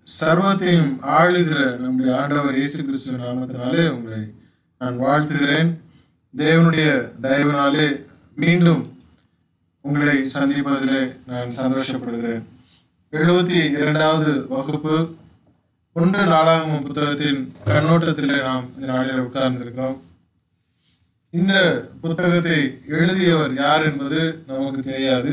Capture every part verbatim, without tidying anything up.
சர்வத்தையும் ஆளுகிற நம்முடைய ஆண்டவர் இயேசு கிறிஸ்து நாமத்தினாலே உங்களை நான் வாழ்த்துகிறேன். தேவனுடைய தயவினாலே மீண்டும் உங்களை சந்திப்பதிலே நான் சந்தோஷப்படுகிறேன். எழுபத்தி இரண்டாவது வகுப்பு ஒன்று நாளாகமம் புத்தகத்தின் கண்ணோட்டத்திலே நாம் இந்த நாளில் உட்கார்ந்திருக்கிறோம். இந்த புத்தகத்தை எழுதியவர் யார் என்பது நமக்கு தெரியாது.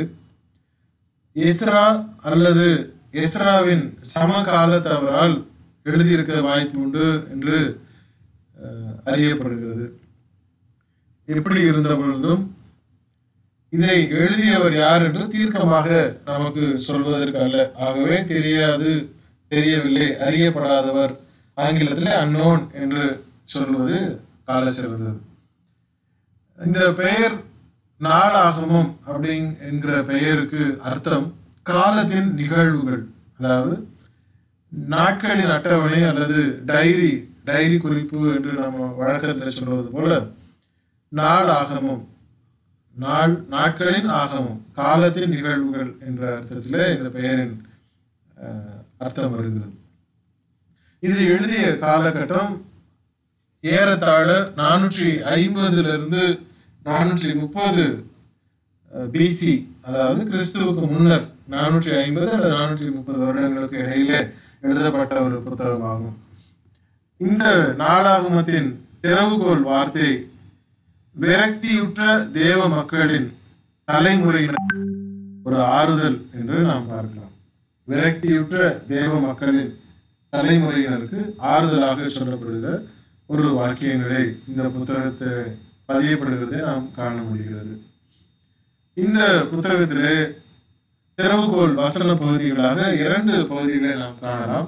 எஸ்ரா அல்லது எஸ்ராவின் சமகாலத்தவரால் எழுதியிருக்க வாய்ப்பு உண்டு என்று அறியப்படுகிறது. எப்படி இருந்த பொழுதும் இதை எழுதியவர் யார் என்று தீர்க்கமாக நமக்கு சொல்வதற்கு அல்ல. ஆகவே தெரியாது, தெரியவில்லை, அறியப்படாதவர், ஆங்கிலத்தில் அன்னோன் என்று சொல்வது கால சிறந்தது. இந்த பெயர் நாளாகமம் அப்படி என்கிற பெயருக்கு அர்த்தம் காலத்தின் நிகழ்வுகள், அதாவது நாட்களின் அட்டவணை அல்லது டைரி டைரி குறிப்பு என்று நம்ம வழக்கத்தில் சொல்வது போல நாள் ஆகமம், நாள் நாட்களின் ஆகமம், காலத்தின் நிகழ்வுகள் என்ற அர்த்தத்தில் இந்த பெயரின் அர்த்தம் வருகிறது. இது எழுதிய காலகட்டம் ஏறத்தாழ நானூற்றி ஐம்பதிலிருந்து நானூற்றி முப்பது பிசி, அதாவது கிறிஸ்துவுக்கு முன்னர் நானூற்றி ஐம்பது அல்லது நானூற்றி முப்பது வருடங்களுக்கு இடையிலே எழுதப்பட்ட ஒரு புத்தகமாகும். இந்த நாளாகமத்தின் திறவுகோல் வார்த்தை விரக்தியுற்ற தேவ மக்களின் தலைமுறையினர் ஒரு ஆறுதல் என்று நாம் பார்க்கலாம். விரக்தியுற்ற தேவ மக்களின் தலைமுறையினருக்கு ஆறுதலாக சொல்லப்படுகிற ஒரு வாக்கியங்களை இந்த புத்தகத்தை பதியப்படுகிறதை நாம் காண முடிகிறது. இந்த புத்தகத்திலே திறவுகோல் வசன பகுதிகளாக இரண்டு பகுதிகளை நாம் காணலாம்.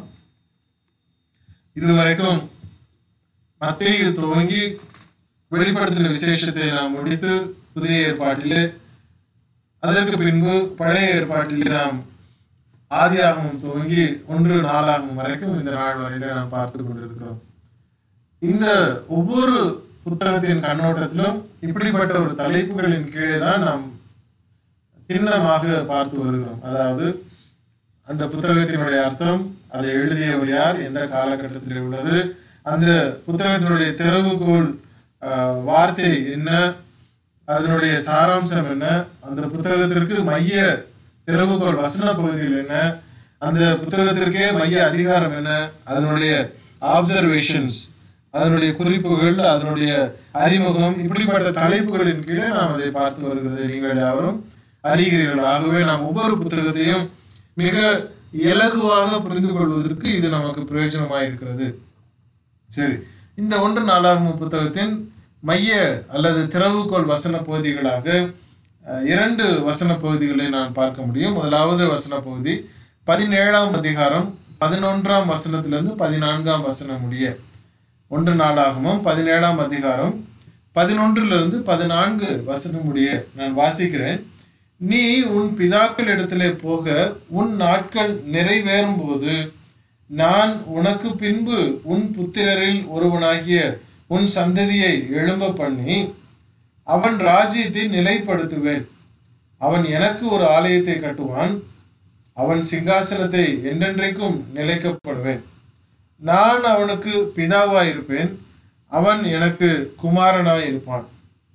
இதுவரைக்கும் மத்தேயு துவங்கி வெளிப்படுத்தின விசேஷத்தை நாம் முடித்து புதிய ஏற்பாட்டிலே, அதற்கு பின்பு பழைய ஏற்பாட்டிலே நாம் ஆதியாகமம் துவங்கி ஒன்று நாளாகமம் வரைக்கும் இந்த நாள் வரையில நாம் பார்த்து கொண்டிருக்கிறோம். இந்த ஒவ்வொரு புத்தகத்தின் கண்ணோட்டத்திலும் இப்படிப்பட்ட ஒரு தலைப்புகளின் கீழே தான் நாம் சின்னமாக பார்த்து வருகிறோம். அதாவது அந்த புத்தகத்தினுடைய அர்த்தம், அதை எழுதியவர் யார், எந்த காலகட்டத்தில் உள்ளது, அந்த புத்தகத்தினுடைய திறவுகோல் வார்த்தை என்ன, அதனுடைய சாராம்சம் என்ன, அந்த புத்தகத்திற்கு மைய திறவுகோல் வசன பகுதிகள் என்ன, அந்த புத்தகத்திற்கே மைய அதிகாரம் என்ன, அதனுடைய ஆப்சர்வேஷன்ஸ், அதனுடைய குறிப்புகள், அதனுடைய அறிமுகம், இப்படிப்பட்ட தலைப்புகளின் கீழே நாம் அதை பார்த்து வருகிறது நீங்கள் யாவரும் அறிகிறீர்கள். ஆகவே நாம் ஒவ்வொரு புத்தகத்தையும் மிக இலகுவாக புரிந்து கொள்வதற்கு இது நமக்கு பிரயோஜனமாக இருக்கிறது. சரி, இந்த ஒன்று நாளாகமம் புத்தகத்தின் மைய அல்லது திறவுகோல் வசன பகுதிகளாக இரண்டு வசன பகுதிகளை நான் பார்க்க முடியும். முதலாவது வசன பகுதி பதினேழாம் அதிகாரம் பதினொன்றாம் வசனத்திலிருந்து பதினான்காம் வசனம் முடிய. ஒன்று நாளாகமம் பதினேழாம் அதிகாரம் பதினொன்றிலிருந்து பதினான்கு வசனம் முடிய நான் வாசிக்கிறேன். நீ உன் பிதாக்கள் இடத்திலே போக உன் நாட்கள் நிறைவேறும் போது நான் உனக்கு பின்பு உன் புத்திரரில் ஒருவனாகிய உன் சந்ததியை எழும்ப பண்ணி அவன் ராஜ்யத்தை நிலைப்படுத்துவேன். அவன் எனக்கு ஒரு ஆலயத்தை கட்டுவான், அவன் சிங்காசனத்தை என்றென்றைக்கும் நிலைக்கப்படுவேன். நான் அவனுக்கு பிதாவாயிருப்பேன், அவன் எனக்கு குமாரனாய் இருப்பான்.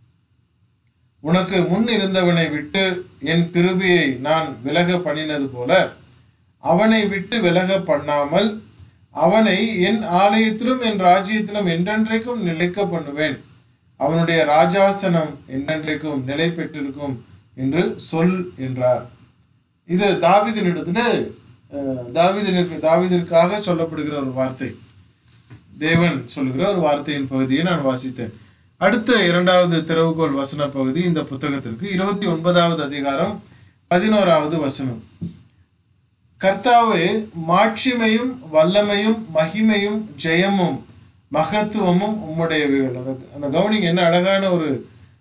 உனக்கு முன் இருந்தவனை விட்டு என் கிருபையை நான் விலக பண்ணினது போல அவனை விட்டு விலக பண்ணாமல் அவனை என் ஆலயத்திலும் என் ராஜ்யத்திலும் என்றென்றைக்கும் நிலைக்க பண்ணுவேன். அவனுடைய ராஜாசனம் என்றென்றைக்கும் நிலை பெற்றிருக்கும் என்று சொல் என்றார். இது தாவீதினிடத்துல தாவீதிற்கு தாவீதிற்காக சொல்லப்படுகிற ஒரு வார்த்தை, தேவன் சொல்லுகிற ஒரு வார்த்தையின் பகுதியை நான் வாசித்தேன். அடுத்த இரண்டாவது திறவுகோல் வசன பகுதி இந்த புத்தகத்திற்கு இருபத்தி ஒன்பதாவது அதிகாரம் பதினோராவது வசனம். கர்த்தாவே, மாட்சிமையும் வல்லமையும் மகிமையும் ஜெயமும் மகத்துவமும் உம்முடையவைகள். அந்த அந்த கவனிங் என்ன அழகான ஒரு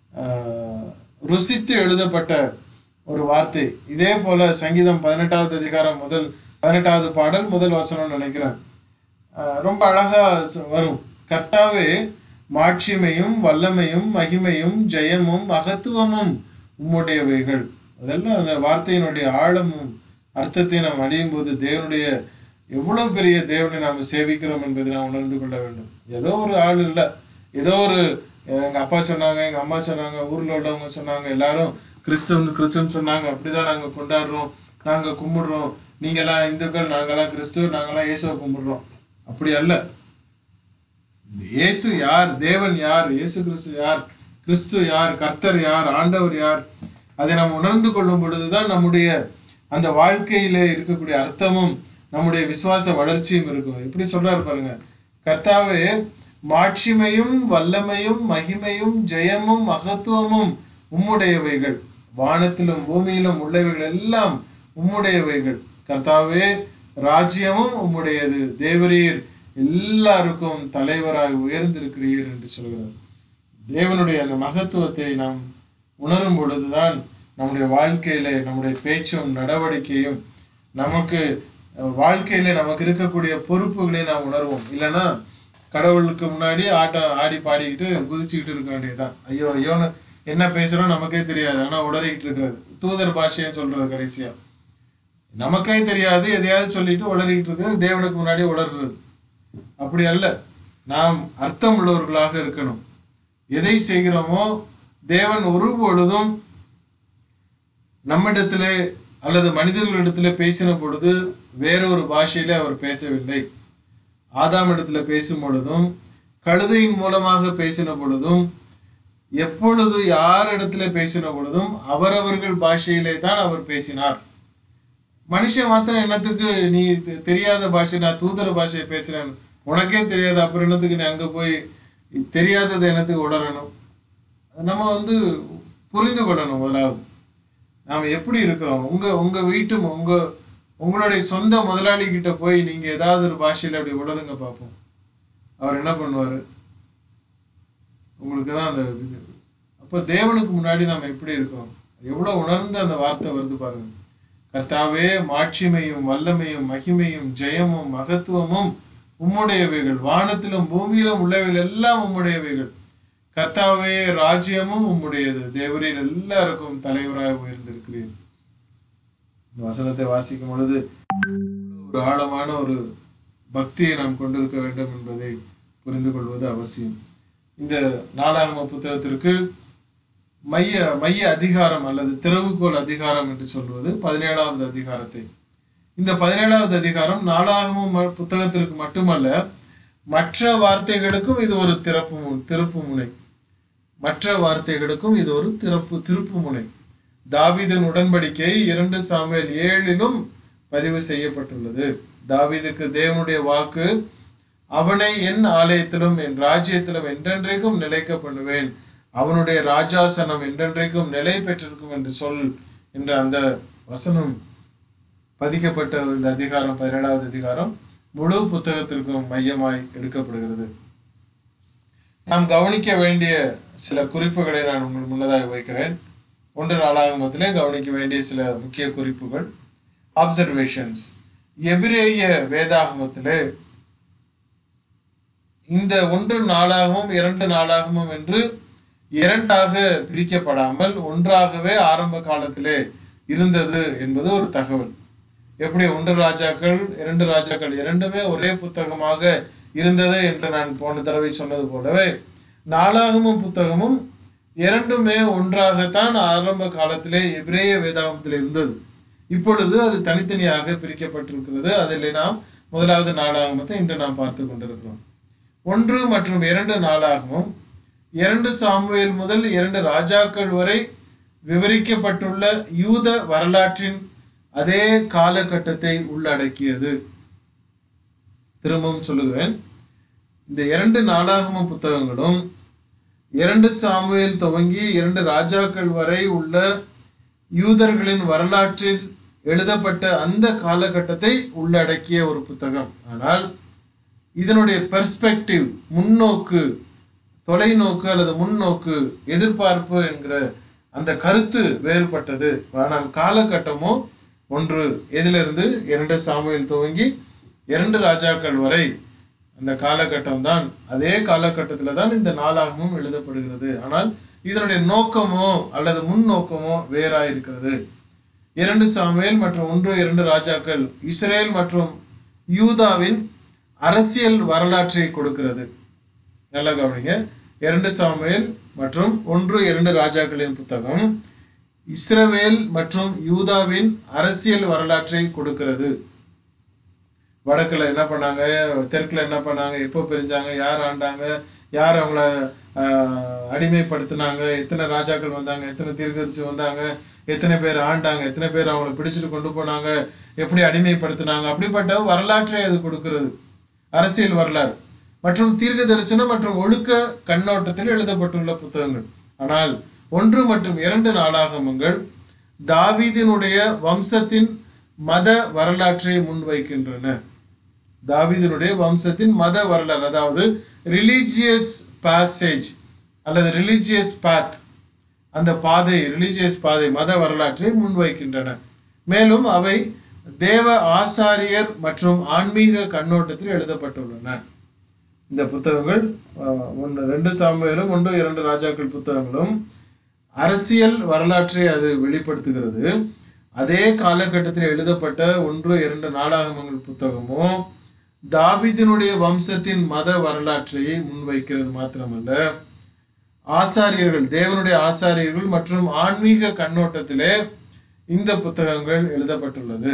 ருசித்து எழுதப்பட்ட ஒரு வார்த்தை. இதே போல சங்கீதம் பதினெட்டாவது அதிகாரம் முதல் பதினெட்டாவது பாடல் முதல் வசனம் நினைக்கிறேன், ரொம்ப அழகா வரும். கர்த்தாவே, மாட்சிமையும் வல்லமையும் மகிமையும் ஜெயமும் மகத்துவமும் உம்முடையவைகள். அதெல்லாம் அந்த வார்த்தையினுடைய ஆழமும் அர்த்தத்தை நாம் அடையும் போது தேவனுடைய எவ்வளவு பெரிய தேவனை நாம் சேவிக்கிறோம் என்பதை நாம் உணர்ந்து கொள்ள வேண்டும். ஏதோ ஒரு ஆள் இல்லை, ஏதோ ஒரு எங்கள் அப்பா சொன்னாங்க, எங்கள் அம்மா சொன்னாங்க, ஊரில் உள்ளவங்க சொன்னாங்க, எல்லாரும் கிறிஸ்துவ கிறிஸ்துவன்னு சொன்னாங்க, அப்படிதான் நாங்கள் கொண்டாடுறோம், நாங்கள் கும்பிடுறோம், நீங்களாம் இந்துக்கள், நாங்களாம் கிறிஸ்துவ, நாங்களாம் இயேசுவை கும்பிடுறோம். அப்படி அல்ல. இயேசு யார், தேவன் யார், இயேசு கிறிஸ்து யார், கிறிஸ்து யார், கர்த்தர் யார், ஆண்டவர் யார், அதை நாம் உணர்ந்து கொள்ளும் பொழுதுதான் நம்முடைய அந்த வாழ்க்கையில இருக்கக்கூடிய அர்த்தமும் நம்முடைய விசுவாச வளர்ச்சியும் இருக்கும். எப்படி சொல்றாரு பாருங்க, கர்த்தாவே மாட்சிமையும் வல்லமையும் மகிமையும் ஜெயமும் மகத்துவமும் உம்முடையவைகள், வானத்திலும் பூமியிலும் உள்ளவைகள் எல்லாம் உம்முடையவைகள். கர்த்தாவே ராஜ்யமும் உம்முடையது, தேவரீர் எல்லாருக்கும் தலைவராய் உயர்ந்திருக்கிறீர் என்று சொல்கிறார். தேவனுடைய அந்த மகத்துவத்தை நாம் உணரும் பொழுதுதான் நம்முடைய வாழ்க்கையில நம்முடைய பேச்சும் நடவடிக்கையும் நமக்கு வாழ்க்கையில நமக்கு இருக்கக்கூடிய பொறுப்புகளை நாம் உணர்வோம். இல்லைன்னா கடவுளுக்கு முன்னாடி ஆட்டம் ஆடி பாடிக்கிட்டு குதிச்சுக்கிட்டு இருக்க வேண்டியதுதான். ஐயோ ஐயோன்னு என்ன பேசுறோம் நமக்கே தெரியாது, ஆனா உளறிக்கிட்டு இருக்கிறது. தூதர் பாஷைன்னு சொல்றது கடைசியா நமக்கே தெரியாது, எதையாவது சொல்லிட்டு உளறிக்கிட்டு இருக்கிறது, தேவனுக்கு முன்னாடி உளறுறது. அப்படி அல்ல, நாம் அர்த்தம் உள்ளவர்களாக இருக்கணும். எதை செய்கிறோமோ தேவன் ஒருபொழுதும் நம்மிடத்திலே அல்லது மனிதர்களிடத்துல பேசின பொழுது வேறொரு பாஷையில அவர் பேசவில்லை. ஆதாம் இடத்துல பேசும் பொழுதும் கழுதையின் மூலமாக பேசின பொழுதும் எப்பொழுது யார் இடத்துல பேசின பொழுதும் அவரவர்கள் பாஷையிலே தான் அவர் பேசினார். மனுஷன் மாத்திரம் என்னத்துக்கு நீ தெரியாத பாஷை, நான் தூதர பாஷையை பேசுறேன், உனக்கே தெரியாது, அப்புறம் என்னத்துக்கு நீ அங்க போய் தெரியாதது என்னத்துக்கு உணரணும்? நம்ம வந்து புரிந்து கொள்ளணும். முதலாவது நாம் எப்படி இருக்கிறோம். உங்க உங்க வீட்டு உங்க உங்களுடைய சொந்த முதலாளி கிட்ட போய் நீங்க ஏதாவது ஒரு பாஷையில அப்படி உளருங்க பார்ப்போம், அவர் என்ன பண்ணுவாரு? உங்களுக்கு தான் அந்த இது. அப்போ தேவனுக்கு முன்னாடி நாம் எப்படி இருக்கோம், எவ்வளவு உணர்ந்து அந்த வார்த்தை வருது பாருங்க. கர்த்தாவே மாட்சிமையும் வல்லமையும் மகிமையும் ஜெயமும் மகத்துவமும் உம்முடையவைகள், வானத்திலும் பூமியிலும் உள்ளவைகள் எல்லாம் உம்முடையவைகள். கர்த்தாவே ராஜ்யமும் உம்முடையது, தேவரீர் எல்லாருக்கும் தலைவராக உயர்ந்திருக்கிறீர். இந்த வசனத்தை வாசிக்கும் பொழுது ஒரு ஆழமான ஒரு பக்தியை நாம் கொண்டிருக்க வேண்டும் என்பதை புரிந்து கொள்வது அவசியம். இந்த நாலாகம புத்தகத்திற்கு மைய மைய அதிகாரம் அல்லது திறவுகோல் அதிகாரம் என்று சொல்வது பதினேழாவது அதிகாரத்தை. இந்த பதினேழாவது அதிகாரம் நாலாகம புத்தகத்திற்கு மட்டுமல்ல, மற்ற வார்த்தைகளுக்கும் இது ஒரு திறப்பு திருப்பு முனை. மற்ற வார்த்தைகளுக்கும் இது ஒரு திறப்பு திருப்பு முனை. தாவீதின் உடன்படிக்கை இரண்டு சாமுவேல் ஏழிலும் பதிவு செய்யப்பட்டுள்ளது. தாவீதுக்கு தேவனுடைய வாக்கு, அவனை என் ஆலயத்திலும் என் ராஜ்யத்திலும் என்றென்றைக்கும் நிலைக்க பண்ணுவேன், அவனுடைய ராஜாசனம் என்றென்றைக்கும் நிலை பெற்றிருக்கும் என்று சொல் என்ற அந்த வசனம் பதிக்கப்பட்ட இந்த அதிகாரம் பதினேழாவது அதிகாரம் முழு புத்தகத்திற்கும் மையமாய் எடுக்கப்படுகிறது. நாம் கவனிக்க வேண்டிய சில குறிப்புகளை நான் உங்கள் முன்னதாக வைக்கிறேன். ஒன்று நாளாகமத்திலே கவனிக்க வேண்டிய சில முக்கிய குறிப்புகள், அப்சர்வேஷன்ஸ். எபிரேய வேதாகமத்திலே இந்த ஒன்று நாளாகவும் இரண்டு நாளாகவும் என்று இரண்டாக பிரிக்கப்படாமல் ஒன்றாகவே ஆரம்ப காலத்திலே இருந்தது என்பது ஒரு தகவல். எப்படி ஒன்று ராஜாக்கள் இரண்டு ராஜாக்கள் இரண்டுமே ஒரே புத்தகமாக இருந்தது என்று நான் போன தடவை சொன்னது போலவே நாளாகமும் புத்தகமும் இரண்டுமே ஒன்றாகத்தான் ஆரம்ப காலத்திலே எபிரேய வேதாகமத்தில் இருந்தது. இப்பொழுது அது தனித்தனியாக பிரிக்கப்பட்டிருக்கிறது. அதில் நாம் முதலாவது நாளாகமத்தை இன்று நாம் பார்த்து கொண்டிருக்கிறோம். ஒன்று மற்றும் இரண்டு நாளாகமும் இரண்டு சாமுவேல் முதல் இரண்டு ராஜாக்கள் வரை விவரிக்கப்பட்டுள்ள யூத வரலாற்றின் அதே காலகட்டத்தை உள்ளடக்கியது. திரும்பவும் சொல்லுகிறேன், இந்த இரண்டு நாளாகம புத்தகங்களும் இரண்டு சாமுவேல் துவங்கி இரண்டு ராஜாக்கள் வரை உள்ள யூதர்களின் வரலாற்றில் எழுதப்பட்ட அந்த காலகட்டத்தை உள்ளடக்கிய ஒரு புத்தகம். ஆனால் இதனுடைய பெர்ஸ்பெக்டிவ், முன்னோக்கு, தொலைநோக்கு அல்லது முன்னோக்கு, எதிர்பார்ப்பு என்கிற அந்த கருத்து வேறுபட்டது. ஆனால் காலகட்டமோ ஒன்று. எதிலிருந்து? இரண்டு சாமுவேல் துவங்கி இரண்டு ராஜாக்கள் வரை அந்த காலகட்டம் தான். அதே காலகட்டத்தில் தான் இந்த நாளாகமும் எழுதப்படுகிறது. ஆனால் இதனுடைய நோக்கமோ அல்லது முன்னோக்கமோ வேறாயிருக்கிறது. இரண்டு சாமுவேல் மற்றும் ஒன்று இரண்டு ராஜாக்கள் இஸ்ரேல் மற்றும் யூதாவின் அரசியல் வரலாற்றை கொடுக்கிறது. நல்லா கவனிங்க. இரண்டு சாமுவேல் மற்றும் ஒன்று இரண்டு ராஜாக்களின் புத்தகம் இஸ்ரவேல் மற்றும் யூதாவின் அரசியல் வரலாற்றை கொடுக்கிறது. வடக்குல என்ன பண்ணாங்க, தெற்குல என்ன பண்ணாங்க, எப்போ பிரிஞ்சாங்க, யார் ஆண்டாங்க, யார் அவங்கள அடிமைப்படுத்தினாங்க, எத்தனை ராஜாக்கள் வந்தாங்க, எத்தனை தீர்க்கதரிசி வந்தாங்க, எத்தனை பேர் ஆண்டாங்க, எத்தனை பேர் அவங்கள பிடிச்சிட்டு கொண்டு போனாங்க, எப்படி அடிமைப்படுத்தினாங்க, அப்படிப்பட்ட வரலாற்றை அது கொடுக்கிறது. அரசியல் வரலாறு மற்றும் தீர்க்க தரிசனம் மற்றும் ஒழுக்க கண்ணோட்டத்தில் எழுதப்பட்டுள்ள புத்தகங்கள். ஆனால் ஒன்று மற்றும் இரண்டு நாளாகமங்கள் தாவீதினுடைய வம்சத்தின் மத வரலாற்றை முன்வைக்கின்றன. தாவீதினுடைய வம்சத்தின் மத வரலாறு, அதாவது ரிலீஜியஸ் பாசேஜ் அல்லது ரிலீஜியஸ் பாத், அந்த பாதை, ரிலீஜியஸ் பாதை, மத வரலாற்றை முன்வைக்கின்றன. மேலும் அவை தேவ ஆசாரியர் மற்றும் ஆன்மீக கண்ணோட்டத்தில் எழுதப்பட்டுள்ளன. இந்த புத்தகங்கள் ஒன்று ரெண்டு சாமுவேலும் ஒன்று இரண்டு ராஜாக்கள் புத்தகங்களும் அரசியல் வரலாற்றை அது வெளிப்படுத்துகிறது. அதே காலகட்டத்தில் எழுதப்பட்ட ஒன்று இரண்டு நாளாகமங்கள் புத்தகமும் தாவீதினுடைய வம்சத்தின் மத வரலாற்றை முன்வைக்கிறது மாத்திரமல்ல, ஆசாரியர்கள், தேவனுடைய ஆசாரியர்கள் மற்றும் ஆன்மீக கண்ணோட்டத்திலே இந்த புத்தகங்கள் எழுதப்பட்டுள்ளது.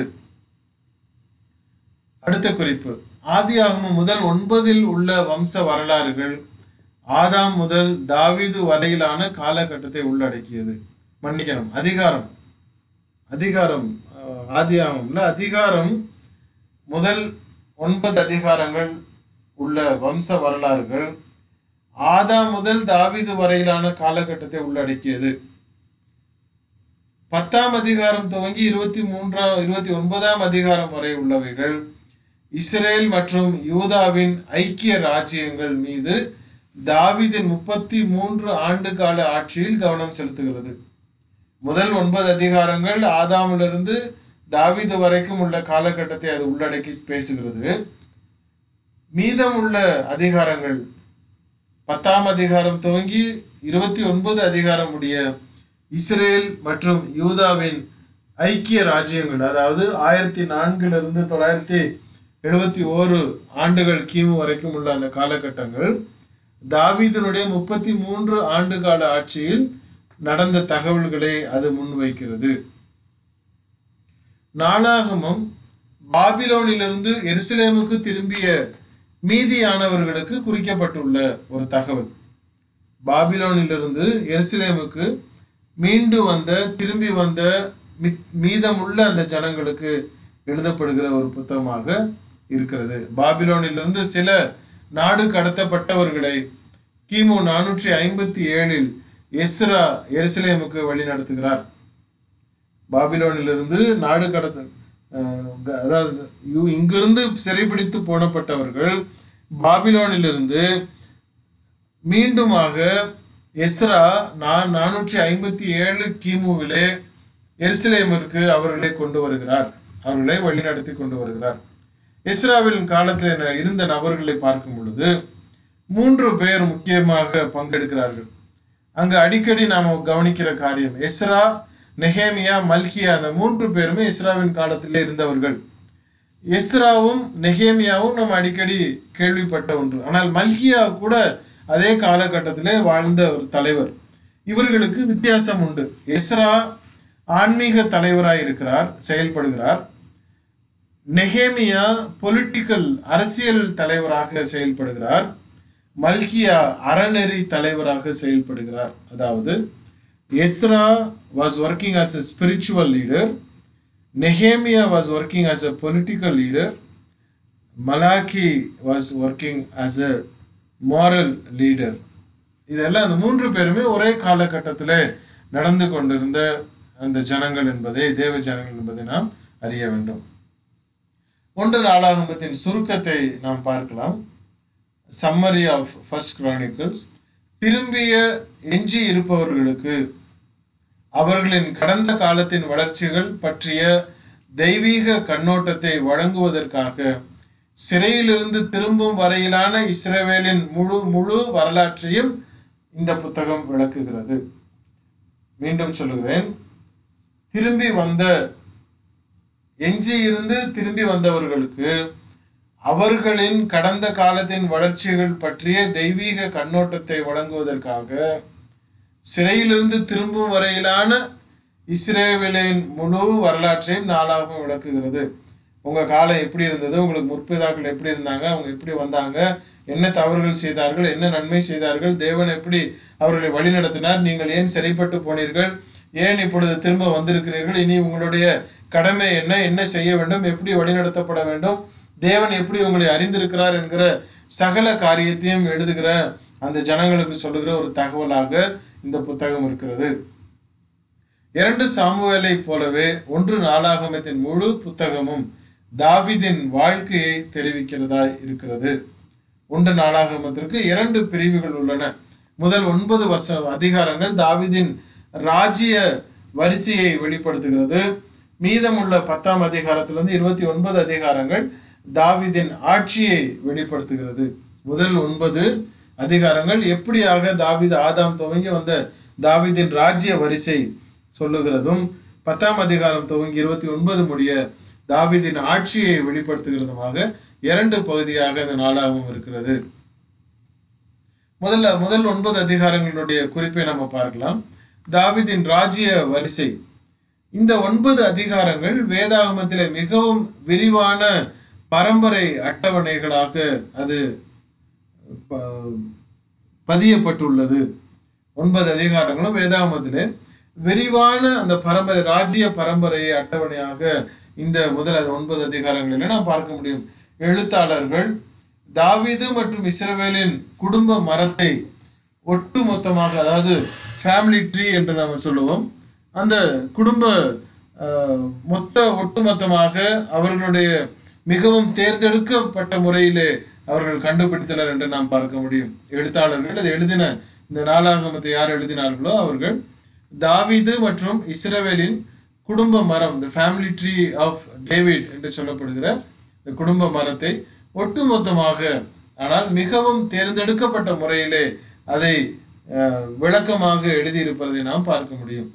அடுத்த குறிப்பு, ஆதியாகமம் முதல் ஒன்பதில் உள்ள வம்ச வரலாறுகள் ஆதாம் முதல் தாவீது வரையிலான காலகட்டத்தை உள்ளடக்கியது. மன்னிக்கணும், அதிகாரம் அதிகாரம் ஆதியாகமம்ல அதிகாரம் முதல் ஒன்பது அதிகாரங்கள் உள்ள வம்ச வரலாறுகள் ஆதாம் முதல் தாவீது வரையிலான காலகட்டத்தை உள்ளடக்கியது. பத்தாம் அதிகாரம் துவங்கி இருபத்தி மூன்றாம் இருபத்தி ஒன்பதாம் அதிகாரம் வரை உள்ளவைகள் இஸ்ரேல் மற்றும் யூதாவின் ஐக்கிய ராஜ்யங்கள் மீது தாவீதின் முப்பத்தி மூன்று ஆண்டு கால ஆட்சியில் கவனம் செலுத்துகிறது. முதல் ஒன்பது அதிகாரங்கள் ஆதாமிலிருந்து தாவீது வரைக்கும் உள்ள காலகட்டத்தை அது உள்ளடக்கி பேசுகிறது. மீதம் உள்ள அதிகாரங்கள் பத்தாம் அதிகாரம் துவங்கி இருபத்தி ஒன்பது அதிகாரம் உடைய இஸ்ரேல் மற்றும் யூதாவின் ஐக்கிய ராஜ்யங்கள், அதாவது ஆயிரத்தி நான்கிலிருந்து தொள்ளாயிரத்தி எழுபத்தி ஓரு ஆண்டுகள் கிமு வரைக்கும் உள்ள அந்த காலகட்டங்கள் தாவீதினுடைய முப்பத்தி மூன்று ஆண்டு கால ஆட்சியில் நடந்த தகவல்களை அது முன்வைக்கிறது. நாளாகமம் பாபிலோனிலிருந்து எருசலேமுக்கு திரும்பிய மீதியானவர்களுக்கு குறிக்கப்பட்டுள்ள ஒரு தகவல். பாபிலோனிலிருந்து எருசலேமுக்கு மீண்டு வந்த திரும்பி வந்த மீதமுள்ள அந்த ஜனங்களுக்கு எழுதப்படுகிற ஒரு புத்தகமாக இருக்கிறது. பாபிலோனிலிருந்து சில நாடு கடத்தப்பட்டவர்களை கிமு நானூற்றி ஐம்பத்தி ஏழில் எஸ்ரா எருசலேமுக்கு வழி நடத்துகிறார். பாபிலோனிலிருந்து நாடு கடத்த அதாவது இங்கிருந்து சிறைபிடித்து போனப்பட்டவர்கள் பாபிலோனிலிருந்து மீண்டுமாக எஸ்ரா நான் நானூற்றி ஐம்பத்தி ஏழு கிமுவிலே எருசலேமிற்கு அவர்களை கொண்டு வருகிறார், அவர்களை வழிநடத்தி கொண்டு வருகிறார். எஸ்ராவின் காலத்தில் இருந்த நபர்களை பார்க்கும் பொழுது மூன்று பேர் முக்கியமாக பங்கெடுக்கிறார்கள். அங்கு அடிக்கடி நாம் கவனிக்கிற காரியம், எஸ்ரா, நெஹேமியா, மல்கியா, அந்த மூன்று பேருமே எஸ்ராவின் காலத்திலே இருந்தவர்கள். எஸ்ராவும் நெஹேமியாவும் நம்ம அடிக்கடி கேள்விப்பட்ட ஒன்று. ஆனால் மல்கியா கூட அதே காலகட்டத்திலே வாழ்ந்த ஒரு தலைவர். இவர்களுக்கு வித்தியாசம் உண்டு. எஸ்ரா ஆன்மீக தலைவராய் இருக்கிறார், செயல்படுகிறார். நெஹேமியா பொலிட்டிக்கல் அரசியல் தலைவராக செயல்படுகிறார். மல்கியா அறநெறி தலைவராக செயல்படுகிறார். அதாவது Ezra was working as a spiritual leader, Nehemiah was working as a political leader, Malachi was working as a moral leader. இதெல்லாம் அந்த மூன்று பேருமே ஒரே காலகட்டத்தில் நடந்து கொண்டிருந்த அந்த ஜனங்கள் என்பதை, தேவ ஜனங்கள் என்பதை நாம் அறிய வேண்டும். ஒன்று நாளாகமத்தின் சுருக்கத்தை நாம் பார்க்கலாம். Summary of first chronicles. திரும்பிய எஞ்சி இருப்பவர்களுக்கு அவர்களின் கடந்த காலத்தின் வளர்ச்சிகள் பற்றிய தெய்வீக கண்ணோட்டத்தை வழங்குவதற்காக சிறையிலிருந்து திரும்பும் வரையிலான இஸ்ரவேலின் முழு முழு வரலாற்றையும் இந்த புத்தகம் விளக்குகிறது. மீண்டும் சொல்லுகிறேன், திரும்பி வந்த எஞ்சி இருந்து திரும்பி வந்தவர்களுக்கு அவர்களின் கடந்த காலத்தின் வளர்ச்சிகள் பற்றிய தெய்வீக கண்ணோட்டத்தை வழங்குவதற்காக சிறையிலிருந்து திரும்பும் வரையிலான இஸ்ரேவேலின் முழு வரலாற்றையும் நாளாகவும் விளக்குகிறது. உங்கள் காலம் எப்படி இருந்தது, உங்களுக்கு முற்பிதாக்கள் எப்படி இருந்தாங்க, அவங்க எப்படி வந்தாங்க, என்ன தவறுகள் செய்தார்கள், என்ன நன்மை செய்தார்கள், தேவன் எப்படி அவர்களை வழிநடத்தினார், நீங்கள் ஏன் சிறைப்பட்டு போனீர்கள், ஏன் இப்பொழுது திரும்ப வந்திருக்கிறீர்கள், இனி உங்களுடைய கடமை என்ன, என்ன செய்ய வேண்டும், எப்படி வழிநடத்தப்பட வேண்டும், தேவன் எப்படி உங்களை அறிந்திருக்கிறார் என்கிற சகல காரியத்தையும் எழுதுகிற அந்த ஜனங்களுக்கு சொல்லுகிற ஒரு தகவலாக இந்த புத்தகம் இருக்கிறது. இரண்டு சாமுவேலை போலவே ஒன்று நாளாகமத்தின் முழு புத்தகமும் தாவீதின் வாழ்க்கையை தெரிவிக்கிறதாய் இருக்கிறது. ஒன்று நாளாகமத்திற்கு இரண்டு பிரிவுகள் உள்ளன. முதல் ஒன்பது வருஷ அதிகாரங்கள் தாவீதின் ராஜ்ய வரிசையை வெளிப்படுத்துகிறது. மீதமுள்ள பத்தாம் அதிகாரத்திலிருந்து இருபத்தி ஒன்பது அதிகாரங்கள் தாவீதின் ஆட்சியை வெளிப்படுத்துகிறது. முதல் ஒன்பது அதிகாரங்கள் எப்படியாக தாவீது ஆதாம் துவங்கி வந்த தாவீதின் ராஜ்ய வரிசை சொல்லுகிறதும், பத்தாம் அதிகாரம் துவங்கி இருபத்தி ஒன்பது முடிய தாவீதின் ஆட்சியை வெளிப்படுத்துகிறதுமாக இரண்டு பகுதியாக இந்த நாளாகவும் இருக்கிறது. முதல்ல முதல் ஒன்பது அதிகாரங்களுடைய குறிப்பை நம்ம பார்க்கலாம். தாவீதின் ராஜ்ய வரிசை. இந்த ஒன்பது அதிகாரங்கள் வேதாகமத்திலே மிகவும் விரிவான பரம்பரை அட்டவணைகளாக அது பதியப்பட்டுள்ளது. ஒன்பது அதிகாரங்களும் வேதாகமத்திலே விரிவான அந்த பரம்பரை ராஜ்ய பரம்பரையை அட்டவணையாக இந்த முதல் ஒன்பது அதிகாரங்களில் நாம் பார்க்க முடியும். எழுத்தாளர்கள் தாவீது மற்றும் இஸ்ரவேலின் குடும்ப மரத்தை ஒட்டு மொத்தமாக, அதாவது ஃபேமிலி ட்ரீ என்று நாம் சொல்லுவோம், அந்த குடும்ப மொத்த ஒட்டுமொத்தமாக அவர்களுடைய மிகவும் தேர்ந்தெடுக்கப்பட்ட முறையிலே அவர்கள் கண்டுபிடித்தனர் என்று நாம் பார்க்க முடியும். எழுத்தாளர்கள் அதை எழுதின இந்த நாளாகமத்தை யார் எழுதினார்களோ அவர்கள் தாவீது மற்றும் இஸ்ரவேலின் குடும்ப மரம், the family tree of David என்று சொல்லப்படுகிற இந்த குடும்ப மரத்தை ஒட்டுமொத்தமாக, ஆனால் மிகவும் தேர்ந்தெடுக்கப்பட்ட முறையிலே அதை விளக்கமாக எழுதியிருப்பதை நாம் பார்க்க முடியும்.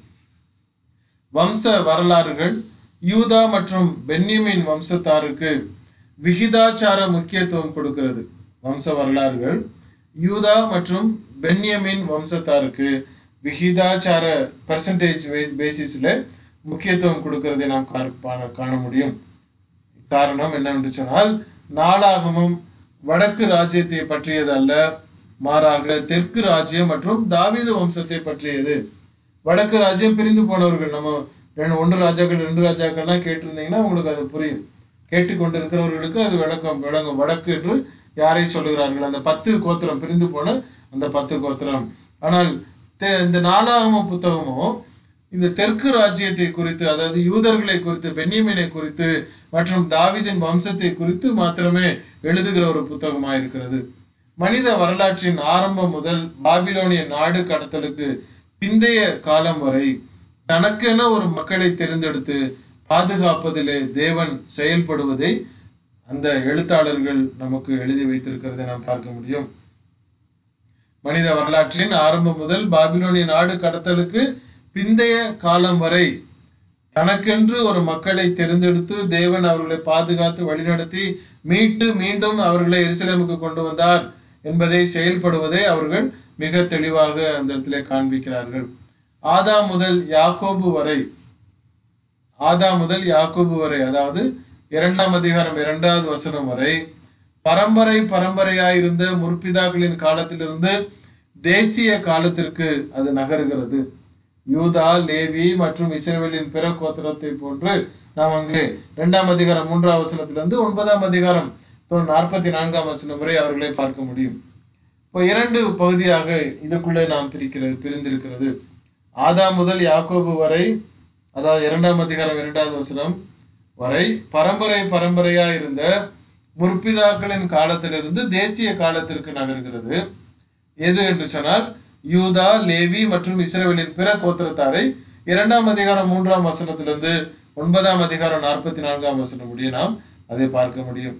வம்ச வரலாறுகள் யூதா மற்றும் பென்யமீன் வம்சத்தாருக்கு விகிதாச்சார முக்கியத்துவம் கொடுக்கிறது. வம்ச வரலாறுகள் யூதா மற்றும் பென்யமீன் வம்சத்தாருக்கு விகிதாச்சார பர்சன்டேஜ் பேசிஸில் முக்கியத்துவம் கொடுக்கிறதை நாம் காண முடியும். காரணம் என்னவென்று சொன்னால், நாளாகமும் வடக்கு ராஜ்யத்தை பற்றியது அல்ல, மாறாக தெற்கு ராஜ்யம் மற்றும் தாவீது வம்சத்தை பற்றியது. வடக்கு ராஜ்யம் பிரிந்து போனவர்கள், நம்ம ரெண்டு ஒன்று ராஜாக்கள் ரெண்டு ராஜாக்கள்லாம் கேட்டிருந்தீங்கன்னா உங்களுக்கு அது புரியும். கேட்டுக்கொண்டிருக்கிறவர்களுக்கு அது விளக்கம் விளங்கும். வடக்கு என்று யாரை சொல்லுகிறார்கள்? அந்த பத்து கோத்திரம், பிரிந்து போன அந்த பத்து கோத்திரம். ஆனால் இந்த நாளாகம புத்தகமும் இந்த தெற்கு ராஜ்யத்தை குறித்து, அதாவது யூதர்களை குறித்து, பென்யமீனை குறித்து மற்றும் தாவீதின் வம்சத்தை குறித்து மாத்திரமே எழுதுகிற ஒரு புத்தகமாக இருக்கிறது. மனித வரலாற்றின் ஆரம்பம் முதல் பாபிலோனிய நாடு கடத்தலுக்கு பிந்தைய காலம் வரை தனக்கென ஒரு மக்களை தேர்ந்தெடுத்து பாதுகாப்பதிலே தேவன் செயல்படுவதை அந்த எழுத்தாளர்கள் நமக்கு எழுதி வைத்திருக்கிறதை நாம் பார்க்க முடியும். மனித வரலாற்றின் ஆரம்பம் முதல் பாபிலோனிய நாடு கடத்தலுக்கு பிந்தைய காலம் வரை தனக்கென்று ஒரு மக்களை தேர்ந்தெடுத்து தேவன் அவர்களை பாதுகாத்து வழிநடத்தி மீட்டு மீண்டும் அவர்களை எருசலேமுக்கு கொண்டு வந்தார் என்பதை செயல்படுவதை அவர்கள் மிக தெளிவாக அந்த இடத்திலே காண்பிக்கிறார்கள். ஆதாம் முதல் யாக்கோபு வரை ஆதாம் முதல் யாக்கோபு வரை அதாவது இரண்டாம் அதிகாரம் இரண்டாவது வசனம் வரை பரம்பரை பரம்பரையாயிருந்த முற்பிதாக்களின் காலத்திலிருந்து தேசிய காலத்திற்கு அது நகருகிறது. யூதா, லேவி மற்றும் இஸ்ரவேலின் பிற கோத்திரத்தை போன்று நாம் அங்கே இரண்டாம் அதிகாரம் மூன்றாம் வசனத்திலிருந்து ஒன்பதாம் அதிகாரம் நாற்பத்தி நான்காம் வசனம் வரை அவர்களை பார்க்க முடியும். இப்போ இரண்டு பகுதியாக இதுக்குள்ளே நாம் பிரிக்கிறது பிரிந்திருக்கிறது. ஆதாம் முதல் யாக்கோபு வரை, அதாவது இரண்டாம் அதிகாரம் இரண்டாவது வசனம் வரை பரம்பரை பரம்பரையா இருந்த முற்பிதாக்களின் காலத்திலிருந்து தேசிய காலத்திற்கு நகர்கிறது. எது என்று சொன்னால் யூதா, லேவி மற்றும் இஸ்ரவேலின் பிற கோத்திரத்தாரை இரண்டாம் அதிகாரம் மூன்றாம் வசனத்திலிருந்து ஒன்பதாம் அதிகாரம் நாற்பத்தி நான்காம் வசனம் முடிய நாம் அதை பார்க்க முடியும்.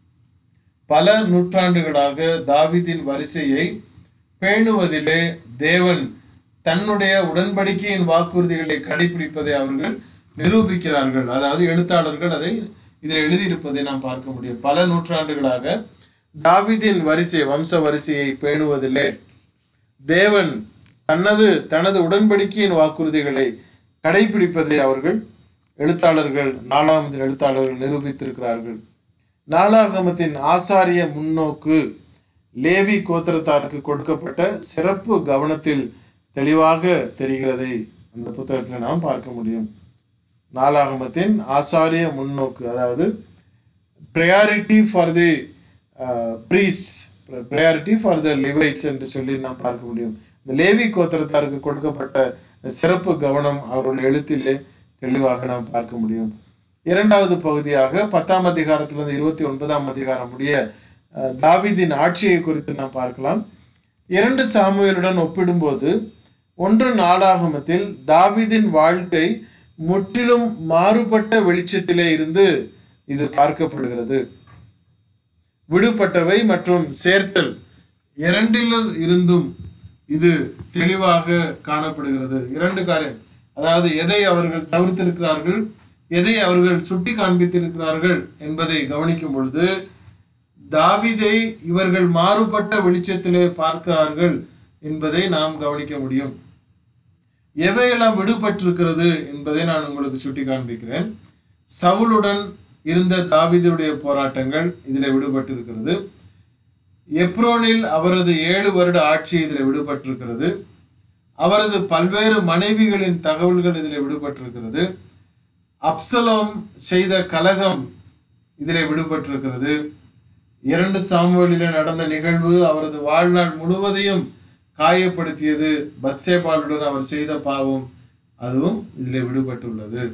பல நூற்றாண்டுகளாக தாவீதின் வரிசையை பேணுவதிலே தேவன் தன்னுடைய உடன்படிக்கையின் வாக்குறுதிகளை கடைபிடிப்பதை அவர்கள் நிரூபிக்கிறார்கள். அதாவது எழுத்தாளர்கள் அதை இதில் எழுதியிருப்பதை நாம் பார்க்க முடியும். பல நூற்றாண்டுகளாக தாவீதின் வரிசை வம்ச வரிசையை பேணுவதிலே தேவன் தனது தனது உடன்படிக்கையின் வாக்குறுதிகளை கடைபிடிப்பதை அவர்கள் எழுத்தாளர்கள் நாலாகமத்தின் எழுத்தாளர்கள் நிரூபித்திருக்கிறார்கள். நாலாகமத்தின் ஆசாரிய முன்னோக்கு லேவி கோத்திரத்தாருக்கு கொடுக்கப்பட்ட சிறப்பு கவனத்தில் தெளிவாக தெரிகிறதை அந்த புத்தகத்தில் நாம் பார்க்க முடியும். நாலாகமத்தின் ஆசாரிய முன்னோக்கு, அதாவது priority for the priest, priority for the Levites என்று சொல்லி நாம் பார்க்க முடியும். இந்த லேவி கோத்திரத்தாருக்கு கொடுக்கப்பட்ட சிறப்பு கவனம் அவருடைய எழுத்திலே தெளிவாக நாம் பார்க்க முடியும். இரண்டாவது பகுதியாக பத்தாம் அதிகாரத்திலிருந்து இருபத்தி ஒன்பதாம் அதிகாரம் உடைய தாவீதின் ஆட்சியை குறித்து நாம் பார்க்கலாம். இரண்டு சாமுவேலுடன் ஒப்பிடும்போது ஒன்று நாளாகமத்தில் தாவீதின் வாழ்க்கை முற்றிலும் மாறுபட்ட வெளிச்சத்திலே இருந்து இது பார்க்கப்படுகிறது. விடுபட்டவை மற்றும் சேர்த்தல் இரண்டில் இருந்தும் இது தெளிவாக காணப்படுகிறது. இரண்டு காரியம், அதாவது எதை அவர்கள் தவிர்த்திருக்கிறார்கள், எதை அவர்கள் சுட்டி காண்பித்திருக்கிறார்கள் என்பதை கவனிக்கும் பொழுது தாவீதை இவர்கள் மாறுபட்ட வெளிச்சத்திலே பார்க்கிறார்கள் என்பதை நாம் கவனிக்க முடியும். எவையெல்லாம் விடுபட்டிருக்கிறது என்பதை நான் உங்களுக்கு சுட்டி காண்பிக்கிறேன். சவுலுடன் இருந்த தாவீதுடைய போராட்டங்கள் இதில் விடுபட்டிருக்கிறது. எப்ரோனில் அவரது ஏழு வருட ஆட்சி இதில் விடுபட்டிருக்கிறது. அவரது பல்வேறு மனைவிகளின் தகவல்கள் இதில் விடுபட்டிருக்கிறது. அப்சலோம் செய்த கலகம் இதில் விடுபட்டிருக்கிறது. இரண்டு சாமுவேலிலே நடந்த நிகழ்வு அவரது வாழ்நாள் முழுவதையும் காயப்படுத்தியது. பத்சேபாளுடன் அவர் செய்த பாவம் அதுவும் இதில் விடுபட்டுள்ளது.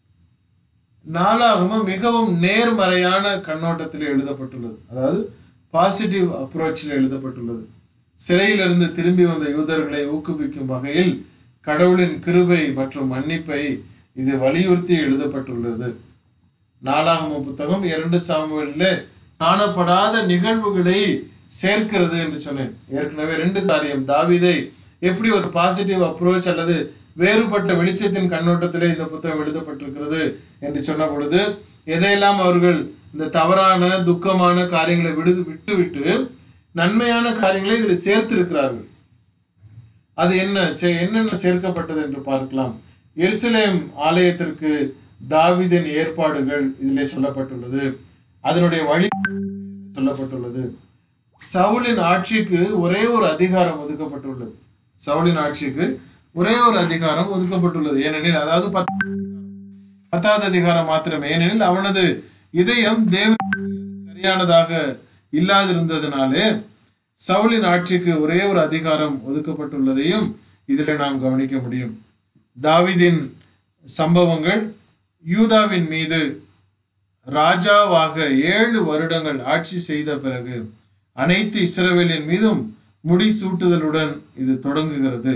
நாளாகமும் மிகவும் நேர்மறையான கண்ணோட்டத்தில் எழுதப்பட்டுள்ளது, அதாவது பாசிட்டிவ் அப்ரோச்சில் எழுதப்பட்டுள்ளது. சிறையிலிருந்து திரும்பி வந்த யூதர்களை ஊக்குவிக்கும் வகையில் கடவுளின் கிருபை மற்றும் மன்னிப்பை இது வலியுறுத்தி எழுதப்பட்டுள்ளது. நாளாகம புத்தகம் இரண்டு சாமுவேலிலே காணப்படாத நிகழ்வுகளை சேர்க்கிறது என்று சொன்னேன். ஏற்கனவே ரெண்டு காரியம், தாவீதை எப்படி ஒரு பாசிட்டிவ் அப்ரோச் அல்லது வேறுபட்ட வெளிச்சத்தின் கண்ணோட்டத்திலே இந்த புத்தகம் எழுதப்பட்டிருக்கிறது என்று சொன்ன பொழுது எதையெல்லாம் அவர்கள் இந்த தவறான துக்கமான காரியங்களை விடு விட்டு விட்டு நன்மையான காரியங்களை இதில் சேர்த்திருக்கிறார்கள். அது என்ன என்னென்ன சேர்க்கப்பட்டது என்று பார்க்கலாம். எருசலேம் ஆலயத்திற்கு தாவீதின் ஏற்பாடுகள் இதிலே சொல்லப்பட்டுள்ளது. அதனுடைய வழி சொல்லப்பட்டுள்ளது. சவுலின் ஆட்சிக்கு ஒரே ஒரு அதிகாரம் ஒதுக்கப்பட்டுள்ளது. சவுலின் ஆட்சிக்கு ஒரே ஒரு அதிகாரம் ஒதுக்கப்பட்டுள்ளது. ஏனெனில் அதாவது பத்தாவது அதிகாரம் மாத்திரமே. ஏனெனில் அவனது இதயம் தேவன் சரியானதாக இல்லாதிருந்ததினாலே சவுலின் ஆட்சிக்கு ஒரே ஒரு அதிகாரம் ஒதுக்கப்பட்டுள்ளதையும் இதில் நாம் கவனிக்க முடியும். தாவீதின் சம்பவங்கள் யூதாவின் மீது ராஜாவாக ஏழு வருடங்கள் ஆட்சி செய்த பிறகு அனைத்து இஸ்ரவேலின் மீதும் முடிசூட்டுதலுடன் இது தொடங்குகிறது.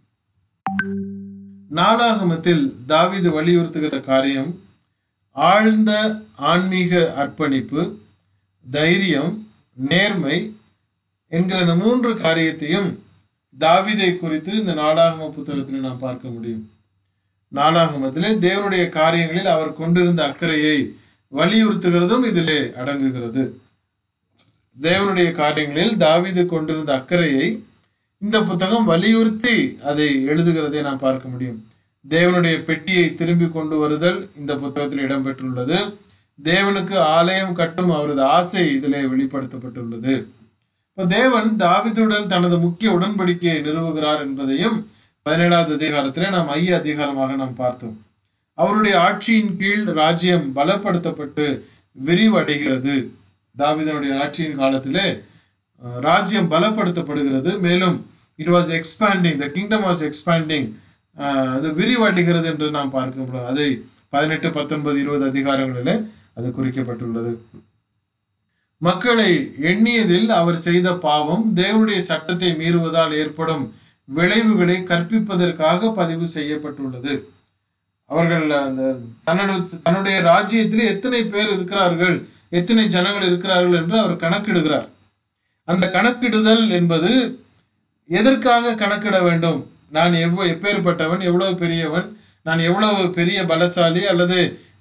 நாளாகமத்தில் தாவீது வலியுறுத்துகிற காரியம் ஆழ்ந்த ஆன்மீக அர்ப்பணிப்பு, தைரியம், நேர்மை என்கிற இந்த மூன்று காரியத்தையும் தாவீதை குறித்து இந்த நாளாகம புத்தகத்தில் நாம் பார்க்க முடியும். நாளாகமத்திலே தேவனுடைய காரியங்களில் அவர் கொண்டிருந்த அக்கறையை வலியுறுத்துகிறதும் இதிலே அடங்குகிறது. தேவனுடைய காரியங்களில் தாவீது கொண்டிருந்த அக்கறையை இந்த புத்தகம் வலியுறுத்தி அதை எழுதுகிறதை நாம் பார்க்க முடியும். தேவனுடைய பெட்டியை திரும்பி கொண்டு வருதல் இந்த புத்தகத்தில் இடம்பெற்றுள்ளது. தேவனுக்கு ஆலயம் கட்டும் அவரது ஆசை இதிலே வெளிப்படுத்தப்பட்டுள்ளது. இப்போ தேவன் தாவீதுடன் தனது முக்கிய உடன்படிக்கையை நிறுவுகிறார் என்பதையும் பதினேழாவது அதிகாரத்திலே நாம் ஐய அதிகாரமாக நாம் பார்த்தோம். அவருடைய ஆட்சியின் கீழ் ராஜ்யம் பலப்படுத்தப்பட்டு விரிவடைகிறது. தாவீதுடைய ஆட்சியின் காலத்திலே ராஜ்யம் பலப்படுத்தப்படுகிறது. மேலும் it was expanding, the kingdom was expanding, அது விரிவடைகிறது என்று நாம் பார்க்க முடியும். அதை பதினெட்டு பத்தொன்பது இருபது அதிகாரங்களிலே அது குறிக்கப்பட்டுள்ளது. மக்களை எண்ணியதில் அவர் செய்த பாவம் தேவனுடைய சட்டத்தை மீறுவதால் ஏற்படும் விளைவுகளை கற்பிப்பதற்காக பதிவு செய்யப்பட்டுள்ளது. அவர்கள் அந்த தன்னுடைய தன்னுடைய ராஜ்யத்திலே எத்தனை பேர் இருக்கிறார்கள், எத்தனை ஜனங்கள் இருக்கிறார்கள் என்று அவர் கணக்கிடுகிறார். அந்த கணக்கிடுதல் என்பது எதற்காக கணக்கிட வேண்டும்? நான் எவ்வளவு எப்பேற்பட்டவன், எவ்வளவு பெரியவன், நான் எவ்வளவு பெரிய பலசாலி, அல்லது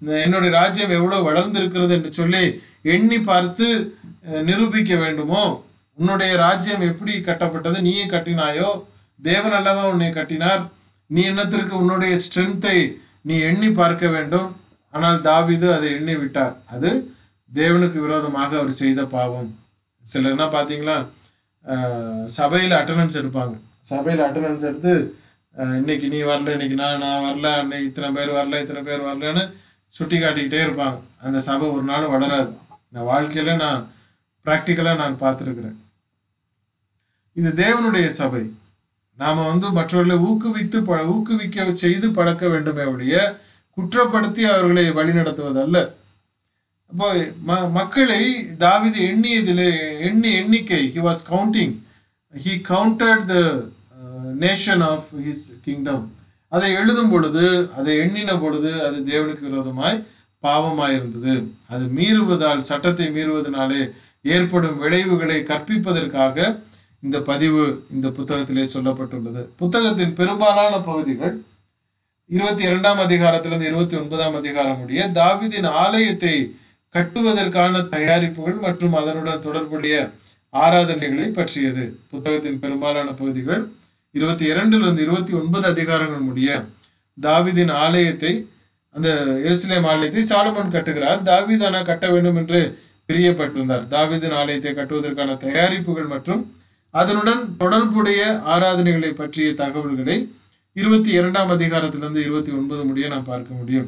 என்னுடைய ராஜ்யம் எவ்வளவு வளர்ந்திருக்கிறது என்று சொல்லி எண்ணி பார்த்து நிரூபிக்க வேண்டுமோ? உன்னுடைய ராஜ்யம் எப்படி கட்டப்பட்டது? நீயே கட்டினாயோ? தேவன் அல்லவா உன்னை கட்டினார். நீ என்னத்திற்கு உன்னுடைய ஸ்ட்ரென்த்தை நீ எண்ணி பார்க்க வேண்டும். ஆனால் தாவீது அதை எண்ணி விட்டார். அது தேவனுக்கு விரோதமாக அவர் செய்த பாவம். சிலர் என்ன பார்த்தீங்களா, சபையில் அட்டண்டன்ஸ் எடுப்பாங்க. சபையில் அட்டண்டன்ஸ் எடுத்து இன்னைக்கு நீ வரல, இன்னைக்கு நான் நான் வரல, அன்னைக்கு இத்தனை பேர் வரல, இத்தனை பேர் வரலன்னு சுட்டி காட்டிக்கிட்டே இருப்பாங்க. அந்த சபை ஒரு நாள் வளராது. நான் வாழ்க்கையில நான் ப்ராக்டிக்கலாக நான் பார்த்துருக்குறேன். இது தேவனுடைய சபை. நாம் வந்து மற்றவர்களை ஊக்குவித்து ப ஊக்குவிக்க செய்து பழக்க வேண்டுமே ஒழிய குற்றப்படுத்தி அவர்களை வழிநடத்துவதல்ல. அப்போ ம மக்களை தாவீது எண்ணியதில் எண்ணி எண்ணிக்கை he was counting. he counted the uh, nation of his kingdom. அதை எழுதும் பொழுது, அதை எண்ணின பொழுது அது தேவனுக்கு விரோதமாய் பாவமாயிருந்தது. அது மீறுவதால், சட்டத்தை மீறுவதனாலே ஏற்படும் விளைவுகளை கற்பிப்பதற்காக இந்த பதிவு இந்த புத்தகத்திலே சொல்லப்பட்டுள்ளது. புத்தகத்தின் பெரும்பாலான பகுதிகள் இருபத்தி இரண்டாம் அதிகாரத்திலிருந்து இருபத்தி ஒன்பதாம் அதிகாரம் உடைய தாவீதின் ஆலயத்தை கட்டுவதற்கான தயாரிப்புகள் மற்றும் அதனுடன் தொடர்புடைய ஆராதனைகளை பற்றியது. புத்தகத்தின் பெரும்பாலான பகுதிகள் இருபத்தி இரண்டிலிருந்து இருபத்தி ஒன்பது அதிகாரங்கள் முடிய தாவீதின் ஆலயத்தை, அந்த எருசலேம் ஆலயத்தை சாலமோன் கட்டுகிறார். தாவீது ஆனால் கட்ட வேண்டும் என்று பிரியப்பட்டிருந்தார். தாவீதின் ஆலயத்தை கட்டுவதற்கான தயாரிப்புகள் மற்றும் அதனுடன் தொடர்புடைய ஆராதனைகளை பற்றிய தகவல்களை இருபத்தி இரண்டாம் அதிகாரத்திலிருந்து இருபத்தி ஒன்பது முடிய நாம் பார்க்க முடியும்.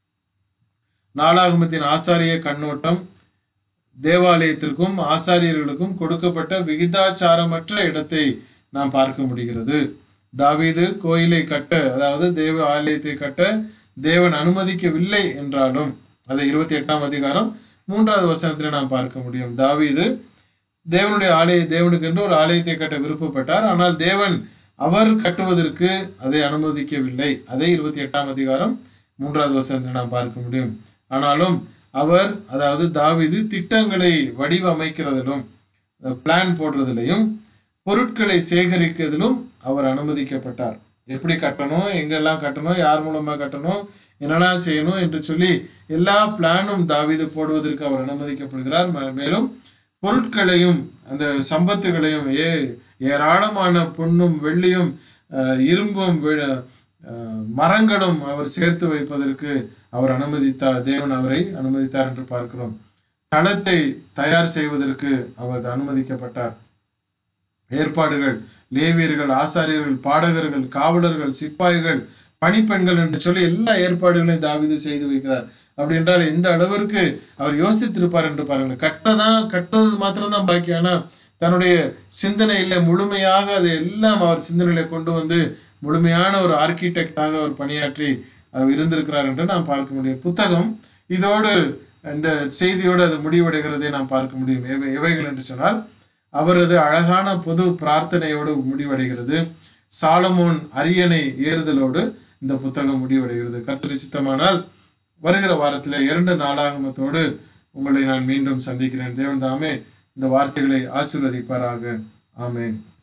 நாளாகமத்தின் ஆசாரிய கண்ணோட்டம் தேவாலயத்திற்கும் ஆசாரியர்களுக்கும் கொடுக்கப்பட்ட விகிதாச்சாரமற்ற இடத்தை நாம் பார்க்க முடிகிறது. தாவீது கோயிலை கட்ட, அதாவது தேவ ஆலயத்தை கட்ட தேவன் அனுமதிக்கவில்லை என்றாலும் அதை இருபத்தி எட்டாம் அதிகாரம் மூன்றாவது வசனத்தில் நாம் பார்க்க முடியும். தாவீது தேவனுடைய ஆலய தேவனுக்கு என்று ஒரு ஆலயத்தை கட்ட விருப்பப்பட்டார். ஆனால் தேவன் அவர் கட்டுவதற்கு அதை அனுமதிக்கவில்லை. அதை இருபத்தி எட்டாம் அதிகாரம் மூன்றாவது வசனத்தில் நாம் பார்க்க முடியும். ஆனாலும் அவர், அதாவது தாவீது திட்டங்களை வடிவமைக்கிறதிலும் பிளான் போடுறதிலையும் பொருட்களை சேகரிக்கிறதிலும் அவர் அனுமதிக்கப்பட்டார். எப்படி கட்டணும், எங்கெல்லாம் கட்டணும், யார் மூலமாக கட்டணும், என்னெல்லாம் செய்யணும் என்று சொல்லி எல்லா பிளானும் தாவீது போடுவதற்கு அவர் அனுமதிக்கப்படுகிறார். மேலும் பொருட்களையும் அந்த சம்பத்துகளையும் ஏ ஏராளமான பொன்னும் வெள்ளியும் இரும்பும் மரங்களும் அவர் சேர்த்து வைப்பதற்கு அவர் அனுமதித்தார். தேவன் அவரை அனுமதித்தார் என்று பார்க்கிறோம். களத்தை தயார் செய்வதற்கு அவர் அனுமதிக்கப்பட்டார். ஏற்பாடுகள், லேவியர்கள், ஆசாரியர்கள், பாடகர்கள், காவலர்கள், சிப்பாய்கள், பணிப்பெண்கள் என்று சொல்லி எல்லா ஏற்பாடுகளையும் தாவீது செய்து வைக்கிறார். அப்படி என்றால் எந்த அளவிற்கு அவர் யோசித்திருப்பார் என்று பாருங்கள். கட்டதான் கட்டுறது மாத்திரம்தான் பாக்கி. ஆனால் தன்னுடைய சிந்தனையில முழுமையாக அதை எல்லாம் அவர் சிந்தனையில கொண்டு வந்து முழுமையான ஒரு ஆர்கிடெக்டாக அவர் பணியாற்றி அவர் இருந்திருக்கிறார் என்று நாம் பார்க்க முடியும். புத்தகம் இதோடு, இந்த செய்தியோடு அது முடிவடைகிறதை நாம் பார்க்க முடியும். எவை எவைகள் என்று சொன்னால் அவரது அழகான பொது பிரார்த்தனையோடு முடிவடைகிறது. சாலமோன் அரியணை ஏறுதலோடு இந்த புத்தகம் முடிவடைகிறது. கர்த்தர் சித்தமானால் வருகிற வாரத்தில் இரண்டு நாளாகமத்தோடு உங்களை நான் மீண்டும் சந்திக்கிறேன். தேவன் தாமே இந்த வார்த்தைகளை ஆசீர்வதிப்பாராக. ஆமென்.